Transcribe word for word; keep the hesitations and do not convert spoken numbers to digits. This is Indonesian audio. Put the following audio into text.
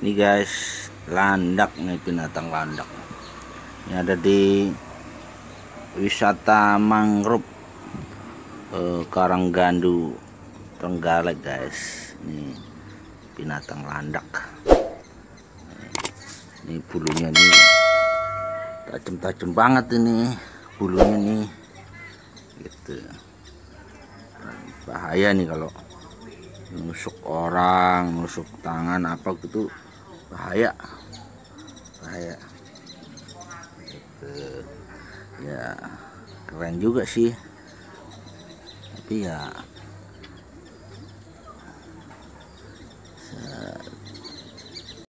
Ini guys, landak nih, binatang landak. Ini ada di wisata mangrove eh, Karanggandu Trenggalek guys. Ini binatang landak. Ini bulunya nih tajam-tajam banget ini bulunya nih, gitu. Bahaya nih kalau nusuk orang, nusuk tangan apa gitu, bahaya, bahaya. Gitu. Ya keren juga sih, tapi ya